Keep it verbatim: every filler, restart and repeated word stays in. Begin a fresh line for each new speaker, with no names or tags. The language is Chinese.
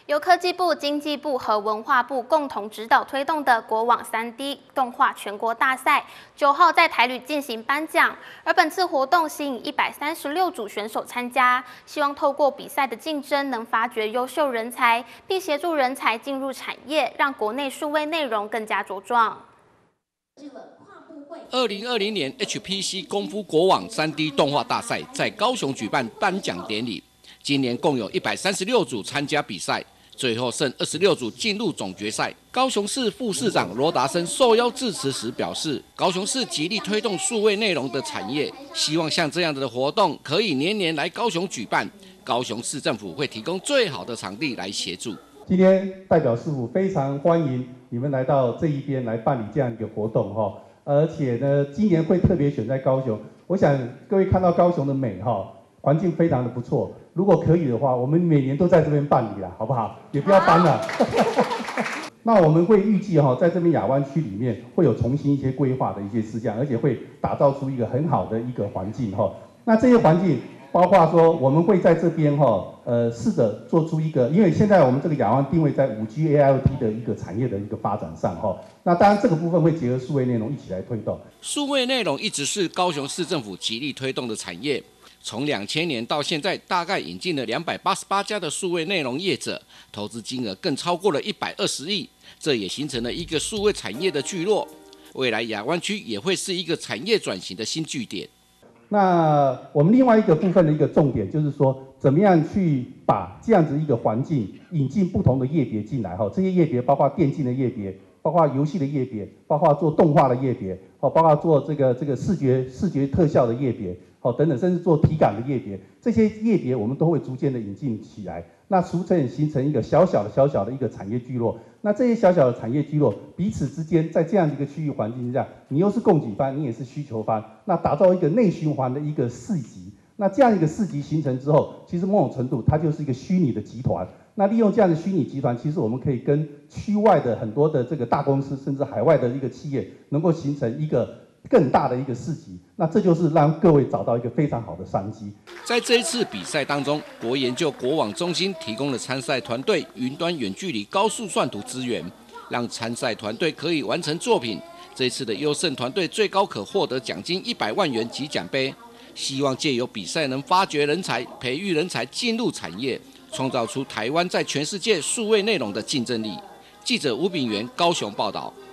由科技部、经济部和文化部共同指导推动的国网 三 D 动画全国大赛，九号在台旅进行颁奖。而本次活动吸引一百三十六组选手参加，希望透过比赛的竞争，能发掘优秀人才，并协助人才进入产业，让国内数位内容更加茁壮。
二零二零年 H P C 功夫国网 三 D 动画大赛在高雄举办颁奖典礼，今年共有一百三十六组参加比赛。 最后剩二十六组进入总决赛。高雄市副市长罗达生受邀致辞时表示，高雄市极力推动数位内容的产业，希望像这样的活动可以年年来高雄举办。高雄市政府会提供最好的场地来协助。
今天代表市府非常欢迎你们来到这一边来办理这样一个活动哈，而且呢，今年会特别选在高雄。我想各位看到高雄的美哈。 环境非常的不错，如果可以的话，我们每年都在这边办理啦，好不好？也不要搬了。那我们会预计哈，在这边亚湾区里面会有重新一些规划的一些事项，而且会打造出一个很好的一个环境哈。那这些环境包括说，我们会在这边哈，呃，试着做出一个，因为现在我们这个亚湾定位在 五 G A I O T 的一个产业的一个发展上哈。那当然这个部分会结合数位内容一起来推动。
数位内容一直是高雄市政府极力推动的产业。 从两千年到现在，大概引进了两百八十八家的数位内容业者，投资金额更超过了一百二十亿，这也形成了一个数位产业的聚落。未来亚湾区也会是一个产业转型的新据点。
那我们另外一个部分的一个重点就是说，怎么样去把这样子一个环境引进不同的业别进来哈，这些业别包括电竞的业别，包括游戏的业别，包括做动画的业别，哦，包括做这个这个视觉视觉特效的业别。 好，等等，甚至做体感的业别，这些业别我们都会逐渐的引进起来，那逐渐形成一个小小的、小小的一个产业聚落。那这些小小的产业聚落彼此之间，在这样的一个区域环境下，你又是供给方，你也是需求方，那打造一个内循环的一个市集。那这样一个市集形成之后，其实某种程度它就是一个虚拟的集团。那利用这样的虚拟集团，其实我们可以跟区外的很多的这个大公司，甚至海外的一个企业，能够形成一个 更大的一个市集，那这就是让各位找到一个非常好的商机。
在这一次比赛当中，国研究国网中心提供了参赛团队云端远距离高速算图资源，让参赛团队可以完成作品。这一次的优胜团队最高可获得奖金一百万元及奖杯。希望借由比赛能发掘人才、培育人才进入产业，创造出台湾在全世界数位内容的竞争力。记者吴炳元高雄报道。